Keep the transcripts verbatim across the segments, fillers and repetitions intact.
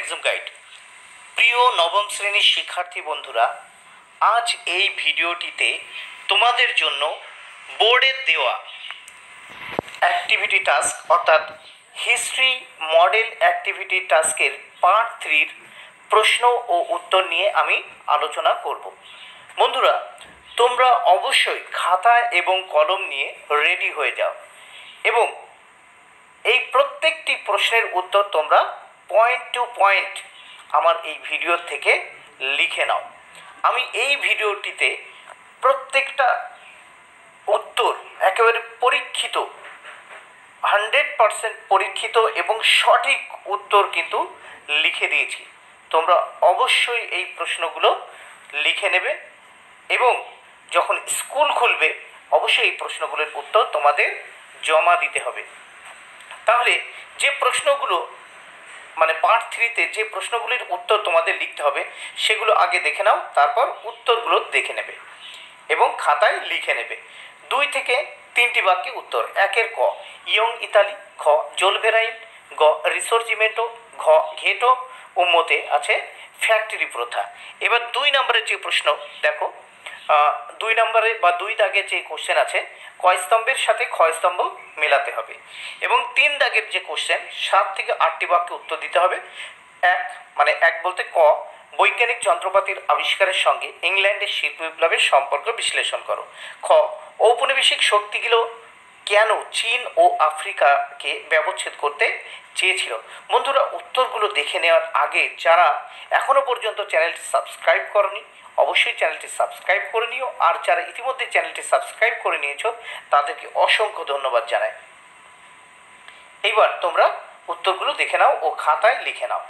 Exam guide. প্রিয় নবম শ্রেণীর শিক্ষার্থী বন্ধুরা, আজ এই ভিডিওটিতে তোমাদের জন্য বোর্ডের দেওয়া অ্যাক্টিভিটি টাস্ক অর্থাৎ হিস্ট্রি মডেল অ্যাক্টিভিটি টাস্কের পার্ট থ্রির প্রশ্ন ও উত্তর নিয়ে আমি আলোচনা করব। বন্ধুরা, তোমরা অবশ্যই খাতা এবং কলম নিয়ে রেডি হয়ে যাও এবং এই প্রত্যেকটি প্রশ্নের উত্তর তোমরা পয়েন্ট টু পয়েন্ট আমার এই ভিডিও থেকে লিখে নাও। আমি এই ভিডিওটিতে প্রত্যেকটা উত্তর একেবারে পরীক্ষিত, হান্ড্রেড পারসেন্ট পরীক্ষিত এবং সঠিক উত্তর কিন্তু লিখে দিয়েছি। তোমরা অবশ্যই এই প্রশ্নগুলো লিখে নেবে এবং যখন স্কুল খুলবে অবশ্যই এই প্রশ্নগুলোর উত্তর তোমাদের জমা দিতে হবে। তাহলে যে প্রশ্নগুলো মানে পার্ট থ্রিতে যে প্রশ্নগুলির উত্তর তোমাদের লিখতে হবে সেগুলো আগে দেখে নাও, তারপর উত্তরগুলো দেখে নেবে এবং খাতায় লিখে নেবে। দুই থেকে তিনটি বাক্যে উত্তর। একের ক ইয়ং ইতালি, খ জোলভেরাইন, গ রিসোর্জিমেন্টো, ঘ ঘেটো ও মতে আছে ফ্যাক্টরি প্রথা। এবার দুই নম্বরের যে প্রশ্ন দেখো, দুই নম্বরে বা দুই দাগের যে কোশ্চেন আছে কয় স্তম্ভের সাথে ক্ষয় স্তম্ভ মেলাতে হবে এবং তিন দাগের যে কোশ্চেন সাত থেকে আটটি বাক্যে উত্তর দিতে হবে। এক মানে এক বলতে ক বৈজ্ঞানিক যন্ত্রপাতির আবিষ্কারের সঙ্গে ইংল্যান্ডের শিল্প বিপ্লবের সম্পর্ক বিশ্লেষণ করো। খ ঔপনিবেশিক শক্তিগুলো কেন চীন ও আফ্রিকাকে ব্যবচ্ছেদ করতে চেয়েছিল। বন্ধুরা, উত্তরগুলো দেখে নেওয়ার আগে যারা এখনও পর্যন্ত চ্যানেলটি সাবস্ক্রাইব করনি অবশ্যই চ্যানেলটি সাবস্ক্রাইব করে নিও, আর যারা ইতিমধ্যে চ্যানেলটি সাবস্ক্রাইব করে নিয়েছো তাদেরকে অসংখ্য ধন্যবাদ জানাই। এইবার তোমরা উত্তরগুলো দেখে নাও ও খাতায় লিখে নাও।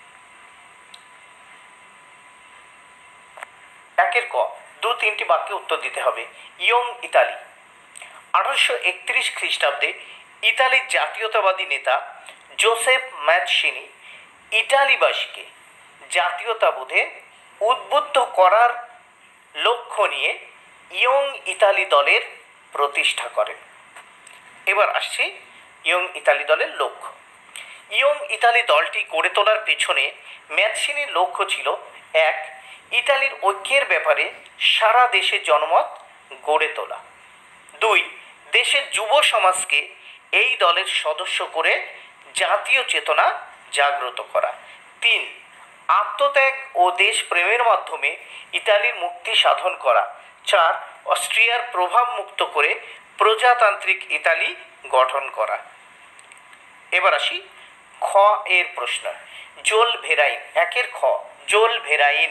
একের ক দু তিনটি বাক্যে উত্তর দিতে হবে। Young Italy. আঠারোশো একত্রিশ খ্রিস্টাব্দে ইতালির জাতীয়তাবাদী নেতা জোসেফ ম্যাৎসিনি ইটালিবাসীকে জাতীয়তাবোধে উদ্বুদ্ধ করার লক্ষ্য নিয়ে ইয়ং ইতালি দলের প্রতিষ্ঠা করেন। এবার আসছি ইয়ং ইতালি দলের লক্ষ্য। ইয়ং ইতালি দলটি গড়ে তোলার পেছনে ম্যাৎসিনির লক্ষ্য ছিল এক ইতালির ঐক্যের ব্যাপারে সারা দেশে জনমত গড়ে তোলা, দুই দেশের যুব সমাজকে এই দলের সদস্য করে জাতীয় চেতনা জাগ্রত করা, তিন আত্মত্যাগ ও দেশপ্রেমের মাধ্যমে ইতালির মুক্তি সাধন করা, চার অস্ট্রিয়ার প্রভাব মুক্ত করে প্রজাতান্ত্রিক ইতালি গঠন করা। এবার আসি খ এর প্রশ্ন। জোলভেরাইন। একের খ জোলভেরাইন।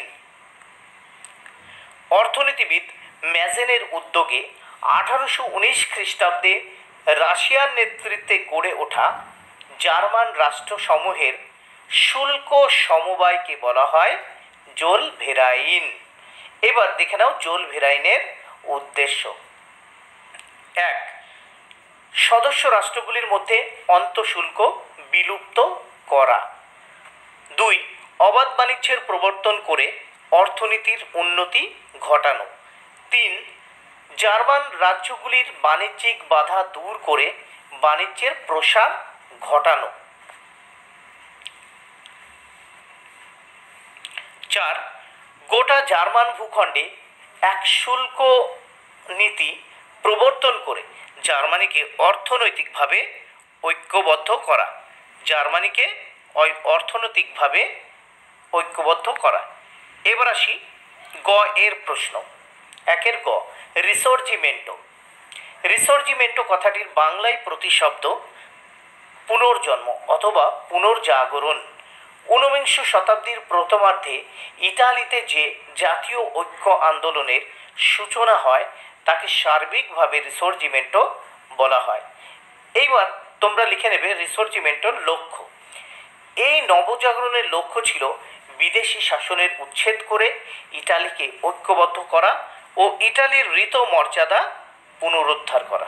অর্থনীতিবিদ ম্যাজেনের উদ্যোগে আঠারোশো উনিশ খ্রিস্টাব্দে রাশিয়ার নেতৃত্বে গড়ে ওঠা জার্মান রাষ্ট্রসমূহের শুল্ক সমবায়কে বলা হয় জোলভেরাইন। এবার দেখে নাও জোলভেরাইনের উদ্দেশ্য। এক সদস্য রাষ্ট্রগুলির মধ্যে অন্তঃশুল্ক বিলুপ্ত করা, দুই অবাধ বাণিজ্যের প্রবর্তন করে অর্থনীতির উন্নতি ঘটানো, তিন জার্মান রাজ্যগুলির বাণিজ্যিক বাধা দূর করে বাণিজ্যের প্রসার ঘটানো, চার গোটা জার্মান ভূখণ্ডে এক শুল্ক নীতি প্রবর্তন করে জার্মানিকে অর্থনৈতিকভাবে ঐক্যবদ্ধ করা, জার্মানিকে অর্থনৈতিকভাবে ঐক্যবদ্ধ করা। এবার আসি গ এর প্রশ্ন। একের গ রিসর্জিমেন্টো। রিসর্জিমেন্টো কথাটির বাংলায় প্রতিশব্দ পুনর্জন্ম অথবা পুনর্জাগরণ। ঊনবিংশ শতাব্দীর প্রথমার্ধে ইতালিতে যে জাতীয় ঐক্য আন্দোলনের সূচনা হয় তাকে সার্বিকভাবে রিসর্জিমেন্টো বলা হয়। এইবার তোমরা লিখে নেবে রিসর্জিমেন্টোর লক্ষ্য। এই নবজাগরণের লক্ষ্য ছিল বিদেশি শাসনের উচ্ছেদ করে ইটালিকে ঐক্যবদ্ধ করা ও ইটালির ঋত মর্যাদা পুনরুদ্ধার করা।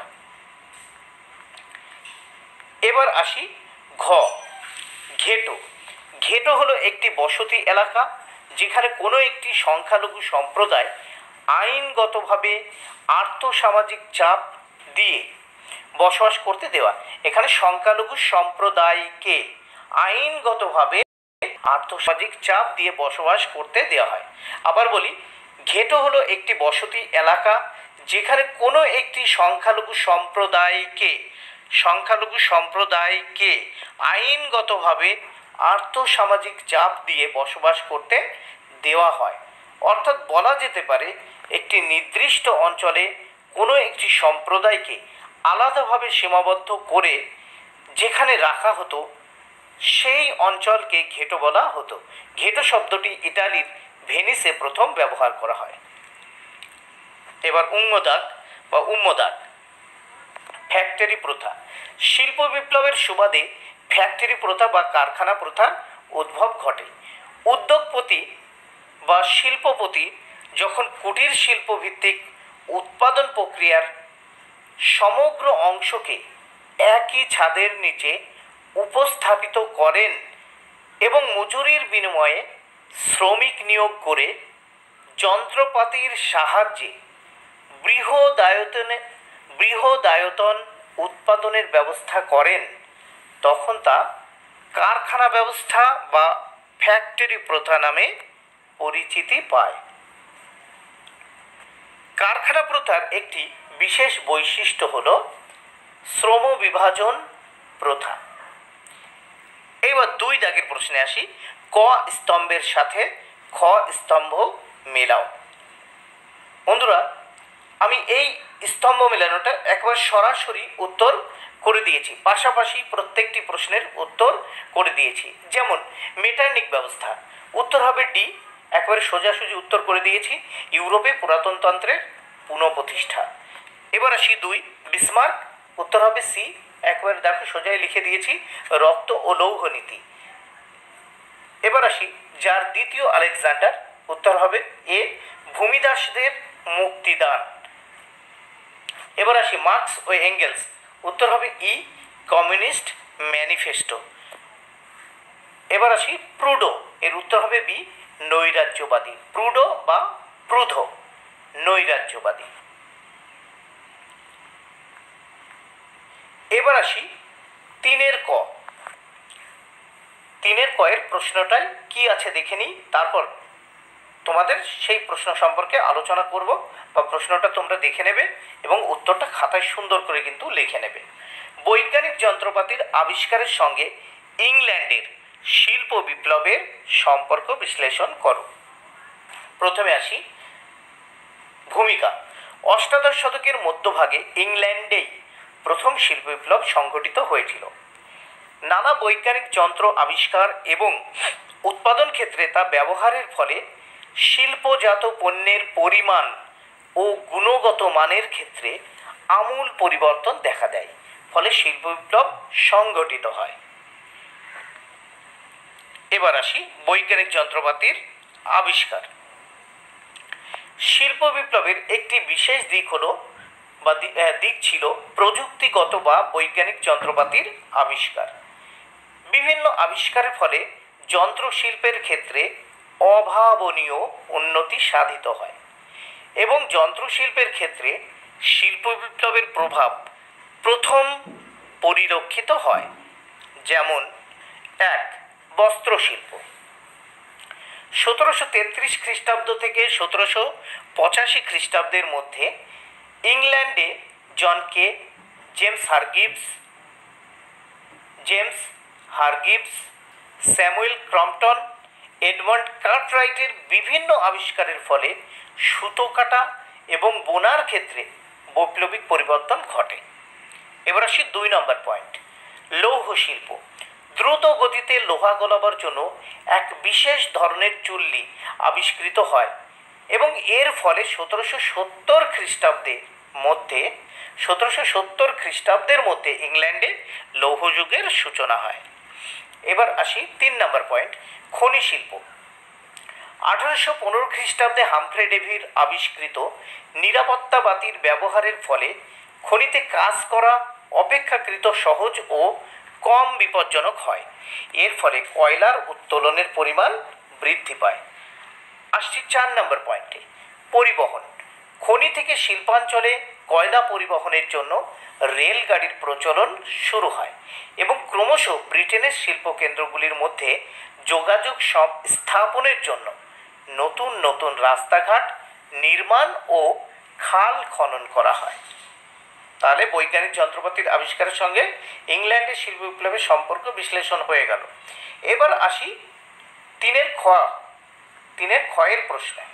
এবার আসি ঘ ঘেটো। ঘেটো হলো একটি বসতি এলাকা যেখানে কোনো একটি সংখ্যালঘু সম্প্রদায় আইনগতভাবে আর্থসামাজিক চাপ দিয়ে বসবাস করতে দেওয়া। এখানে সংখ্যালঘু সম্প্রদায়কে আইনগতভাবে আর্থসামাজিক চাপ দিয়ে বসবাস করতে দেওয়া হয়। আবার বলি, ঘেটো হলো একটি বসতি এলাকা যেখানে কোনো একটি সংখ্যালঘু সম্প্রদায়কে সংখ্যালঘু সম্প্রদায়কে আইনগতভাবে আর্থসামাজিক চাপ দিয়ে বসবাস করতে দেওয়া হয়। অর্থাৎ বলা যেতে পারে একটি নির্দিষ্ট অঞ্চলে কোনো একটি সম্প্রদায়কে আলাদাভাবে সীমাবদ্ধ করে যেখানে রাখা হতো সেই অঞ্চলকে ঘেটো বলা হতো। ঘেটো শব্দটি ইতালির ভেনিসে প্রথম ব্যবহার করা হয়। এবার উম্মদাগ বা উম্মদাগ ফ্যাক্টরি প্রথা। শিল্প বিপ্লবের সুবাদে ফ্যাক্টরি প্রথা বা কারখানা প্রথার উদ্ভব ঘটে। উদ্যোগপতি বা শিল্পপতি যখন কুটির শিল্প ভিত্তিক উৎপাদন প্রক্রিয়ার সমগ্র অংশকে একই ছাদের নিচে উপস্থাপিত করেন এবং মজুরির বিনিময়ে শ্রমিক নিয়োগ করে যন্ত্রপাতির সাহায্যে বৃহদায়তনে বৃহদায়তন উৎপাদনের ব্যবস্থা করেন, তখন তা কারখানা ব্যবস্থা বা ফ্যাক্টরি প্রথা নামে পরিচিতি পায়। কারখানা প্রথার একটি বিশেষ বৈশিষ্ট্য হল শ্রম বিভাজন প্রথা। এবার দুই দাগের প্রশ্নে আসি। ক স্তম্ভের সাথে খ স্তম্ভ মেলাও। বন্ধুরা, আমি এই স্তম্ভ মেলানোটা একবার সরাসরি উত্তর করে দিয়েছি, পাশাপাশি প্রত্যেকটি প্রশ্নের উত্তর করে দিয়েছি। যেমন মেটার্নিক ব্যবস্থা, উত্তর হবে ডি, একবারে সোজাসুজি উত্তর করে দিয়েছি। ইউরোপে পুরাতনতন্ত্রের পুনঃপ্রতিষ্ঠা। এবার আসি দুই বিসমার্ক, উত্তর হবে সি, একবারে দেখো সোজাই লিখে দিয়েছি, রক্ত ও লৌহ নীতি। এবার আসি যার দ্বিতীয় আলেকজান্ডার, উত্তর হবে এ, ভূমিদাসদের মুক্তিদান। এবার আসি মার্কস ও এঙ্গেলস, উত্তর হবে ই, কমিউনিস্ট ম্যানিফেস্টো। এবার আসি প্রুডো, এর উত্তর হবে বি, নৈরাজ্যবাদী। প্রুডো বা প্রুধো, নৈরাজ্যবাদী। এবার আসি তিনের ক। তিনের ক এর প্রশ্নটাই কি আছে দেখে নিই, তারপর তোমাদের সেই প্রশ্ন সম্পর্কে আলোচনা করব, বা প্রশ্নটা তোমরা দেখে নেবে এবং উত্তরটা খাতায় সুন্দর করে কিন্তু লিখে নেবে। বৈজ্ঞানিক যন্ত্রপাতির আবিষ্কারের সঙ্গে ইংল্যান্ডের শিল্প বিপ্লবের সম্পর্ক বিশ্লেষণ করো। প্রথমে আসি ভূমিকা। অষ্টাদশ শতকের মধ্যভাগে ইংল্যান্ডেই প্রথম শিল্প বিপ্লব সংঘটিত হয়েছিল। নানা বৈজ্ঞানিক যন্ত্র আবিষ্কার এবং উৎপাদন ক্ষেত্রে তা ব্যবহারের ফলে শিল্পজাত পণ্যের পরিমাণ ও গুণগত মানের ক্ষেত্রে আমূল পরিবর্তন দেখা দেয়, ফলে শিল্প বিপ্লব সংঘটিত হয়। এবার আসি বৈজ্ঞানিক যন্ত্রপাতির আবিষ্কার। শিল্প বিপ্লবের একটি বিশেষ দিক হলো বা দিক ছিল প্রযুক্তিগত বা বৈজ্ঞানিক যন্ত্রপাতির আবিষ্কার। বিভিন্ন আবিষ্কারের ফলে যন্ত্রশিল্পের ক্ষেত্রে অভাবনীয় উন্নতি সাধিত হয় এবং যন্ত্রশিল্পের ক্ষেত্রে শিল্প বিপ্লবের প্রভাব প্রথম পরিলক্ষিত হয়। যেমন এক, বস্ত্রশিল্প। সতেরোশো তেত্রিশ খ্রিস্টাব্দ থেকে সতেরোশো পঁচাশি খ্রিস্টাব্দের মধ্যে ইংল্যান্ডে John Kay, James Hargreaves James Hargreaves Samuel Crompton, Edmund কার্টরাইটের বিভিন্ন আবিষ্কারের ফলে সুতো কাটা এবং বোনার ক্ষেত্রে বৈপ্লবিক পরিবর্তন ঘটে। এবার আসি দুই নম্বর পয়েন্ট, লৌহ শিল্প। দ্রুত গতিতে লোহা গলাবার জন্য এক বিশেষ ধরনের চুল্লি আবিষ্কৃত হয় এবং এর ফলে সতেরোশো সত্তর খ্রিস্টাব্দের মধ্যে সতেরোশো সত্তর খ্রিস্টাব্দের মধ্যে ইংল্যান্ডে লৌহযুগের সূচনা হয়। এবার আসি তিন নম্বর পয়েন্ট, খনি শিল্প। আঠারোশো পনেরো খ্রিস্টাব্দে হামফ্রে ডেভির আবিষ্কৃত নিরাপত্তা বাতির ব্যবহারের ফলে খনিতে কাজ করা অপেক্ষাকৃত সহজ ও কম বিপজ্জনক হয়। এর ফলে কয়লার উত্তোলনের পরিমাণ বৃদ্ধি পায়। আসছি চার নম্বর পয়েন্টে, পরিবহন। খনি থেকে শিল্পাঞ্চলে কয়লা পরিবহনের জন্য রেলগাড়ির প্রচলন শুরু হয় এবং ক্রমশ ব্রিটেনের শিল্প কেন্দ্রগুলির মধ্যে যোগাযোগ সব স্থাপনের জন্য নতুন নতুন রাস্তাঘাট নির্মাণ ও খাল খনন করা হয়। তাহলে বৈজ্ঞানিক যন্ত্রপাতির আবিষ্কারের সঙ্গে ইংল্যান্ডের শিল্প বিপ্লবের সম্পর্ক বিশ্লেষণ হয়ে গেল। এবার আসি তিনের খ তিনের ক্ষয়ের প্রশ্নে।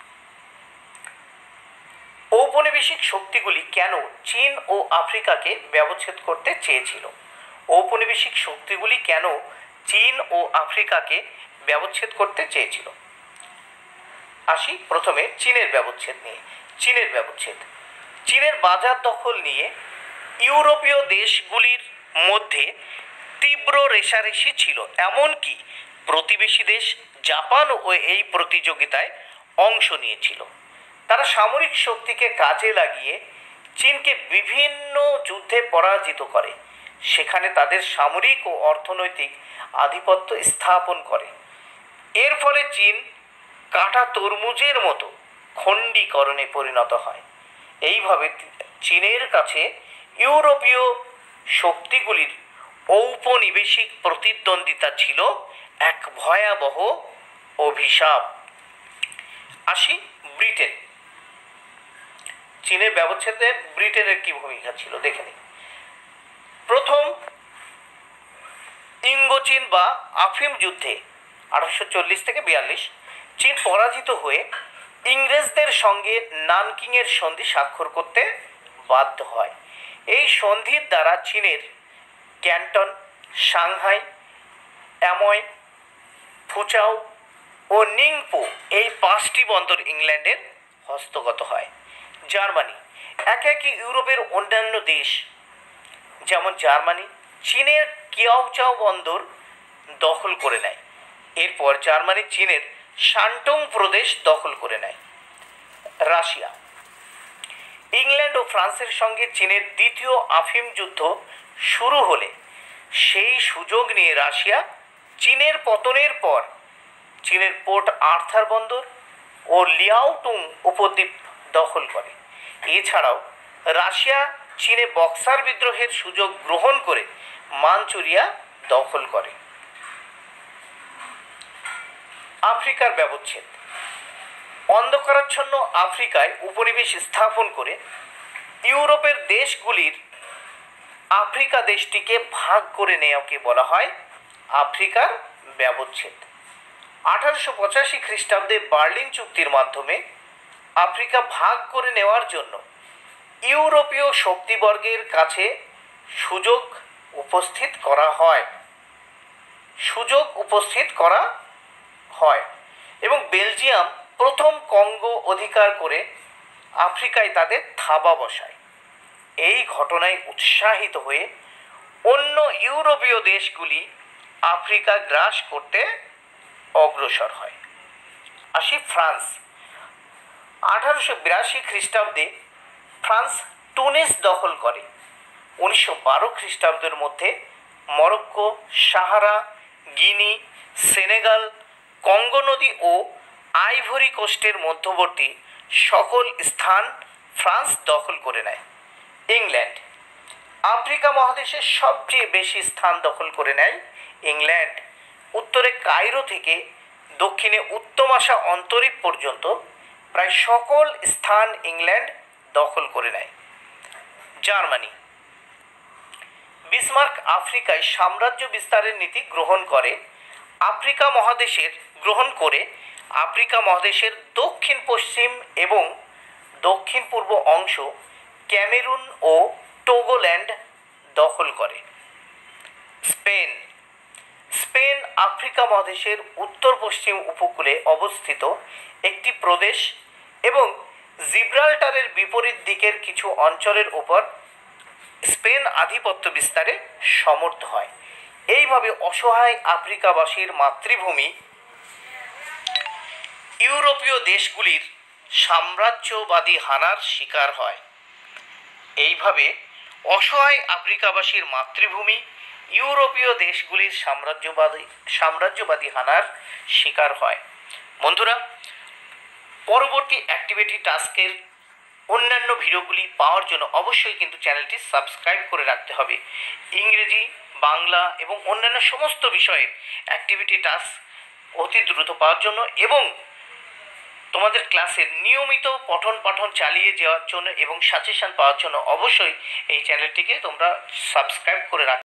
ঔপনিবেশিক শক্তিগুলি কেন চীন ও আফ্রিকাকে ব্যবচ্ছেদ করতে চেয়েছিল? ঔপনিবেশিক শক্তিগুলি কেন চীন ও আফ্রিকাকে ব্যবচ্ছেদ করতে চেয়েছিল? আসি প্রথমে চীনের ব্যবচ্ছেদ নিয়ে। চীনের ব্যবচ্ছেদ চীনের বাজার দখল নিয়ে ইউরোপীয় দেশগুলির মধ্যে তীব্র রেষারেষি ছিল। এমনকি প্রতিবেশী দেশ জাপানও এই প্রতিযোগিতায় অংশ নিয়েছিল। তারা সামরিক শক্তিকে কাজে লাগিয়ে চীনকে বিভিন্ন যুদ্ধে পরাজিত করে, সেখানে তাদের সামরিক ও অর্থনৈতিক আধিপত্য স্থাপন করে। এর ফলে চীন কাটা তরমুজের মতো খণ্ডীকরণে পরিণত হয়। এইভাবে চীনের কাছে ইউরোপীয় শক্তিগুলির ঔপনিবেশিক প্রতিদ্বন্দ্বিতা ছিল এক ভয়াবহ অভিশাপ। আসি ব্রিটেন। চীনের ব্যবচ্ছেদে ব্রিটেনের কি ভূমিকা ছিল দেখে নিই। প্রথম ইঙ্গোচীন বা আফিম যুদ্ধে আঠারোশো চল্লিশ থেকে বিয়াল্লিশ চীন পরাজিত হয়ে ইংরেজদের সঙ্গে নানকিংয়ের সন্ধি স্বাক্ষর করতে বাধ্য হয়। এই সন্ধির দ্বারা চীনের ক্যান্টন, সাংহাই, অ্যাময়, ফুচাও ও নিংপো এই পাঁচটি বন্দর ইংল্যান্ডের হস্তগত হয়। জার্মানি একে একে ইউরোপের অন্যান্য দেশ যেমন জার্মানি চীনের কিয়াওচাও বন্দর দখল করে নেয়। এরপর জার্মানি চীনের শান্টং প্রদেশ দখল করে নেয়। রাশিয়া ইংল্যান্ড ও ফ্রান্সের সঙ্গে চীনের দ্বিতীয় আফিম যুদ্ধ শুরু হলে সেই সুযোগ নিয়ে রাশিয়া চীনের পতনের পর চীনের পোর্ট আর্থার বন্দর ও লিয়াওটুং উপদ্বীপ দখল করে। এছাড়াও রাশিয়া চীনে বক্সার বিদ্রোহের সুযোগ গ্রহণ করে মানচুরিয়া দখল করে। আফ্রিকার ব্যবচ্ছেদ অন্ধকারাচ্ছন্ন আফ্রিকায় উপনিবেশ স্থাপন করে ইউরোপের দেশগুলির আফ্রিকা দেশটিকে ভাগ করে নেওয়াকে বলা হয় আফ্রিকার ব্যবচ্ছেদ। আঠারোশো পঁচাশি খ্রিস্টাব্দে বার্লিন চুক্তির মাধ্যমে আফ্রিকা ভাগ করে নেওয়ার জন্য ইউরোপীয় শক্তিবর্গের কাছে সুযোগ উপস্থিত করা হয় সুযোগ উপস্থিত করা হয় এবং বেলজিয়াম প্রথম কঙ্গো অধিকার করে আফ্রিকায় তাদের থাবা বসায়। এই ঘটনায় উৎসাহিত হয়ে অন্য ইউরোপীয় দেশগুলি আফ্রিকা গ্রাস করতে অগ্রসর হয়। আসি ফ্রান্স। আঠারোশো বিরাশি খ্রিস্টাব্দে ফ্রান্স টুনিস দখল করে। উনিশশো বারো খ্রিস্টাব্দের মধ্যে Morocco, Sahara, Guinea, Senegal, Congo নদী ও আইভরি কোস্টের মধ্যবর্তী সকল স্থান ফ্রান্স দখল করে নেয়। ইংল্যান্ড আফ্রিকা মহাদেশের সবচেয়ে বেশি স্থান দখল করে নেয় ইংল্যান্ড। উত্তরে কায়রো থেকে দক্ষিণে উত্তমাশা অন্তরীপ পর্যন্ত প্রায় সকল স্থান ইংল্যান্ড দখল করে নেয়। জার্মানি বিসমার্ক আফ্রিকায় সাম্রাজ্য বিস্তারের নীতি গ্রহণ করে আফ্রিকা মহাদেশের গ্রহণ করে আফ্রিকা মহাদেশের দক্ষিণ পশ্চিম এবং দক্ষিণ পূর্ব অংশ ক্যামেরুন ও টোগোল্যান্ড দখল করে। স্পেন স্পেন আফ্রিকা মহাদেশের উত্তর পশ্চিম উপকূলে অবস্থিত একটি প্রদেশ এবং জিব্রাল্টারের বিপরীত দিকের কিছু অঞ্চলের উপর স্পেন আধিপত্য বিস্তারে সমর্থ হয়। এইভাবে অসহায় আফ্রিকাবাসীর মাতৃভূমি ইউরোপীয় দেশগুলির সাম্রাজ্যবাদী হানার শিকার হয়। এইভাবে অসহায় আফ্রিকাবাসীর মাতৃভূমি ইউরোপীয় দেশগুলির সাম্রাজ্যবাদী সাম্রাজ্যবাদী হানার শিকার হয়। বন্ধুরা, পরবর্তী অ্যাক্টিভিটি টাস্কের অন্যান্য ভিডিওগুলি পাওয়ার জন্য অবশ্যই কিন্তু চ্যানেলটি সাবস্ক্রাইব করে রাখতে হবে। ইংরেজি, বাংলা এবং অন্যান্য সমস্ত বিষয়ের অ্যাক্টিভিটি টাস্ক অতি দ্রুত পাওয়ার জন্য এবং তোমাদের ক্লাসের নিয়মিত পঠন পাঠন চালিয়ে যাওয়ার জন্য এবং সাজেশন পাওয়ার জন্য অবশ্যই এই চ্যানেলটিকে তোমরা সাবস্ক্রাইব করে রাখ।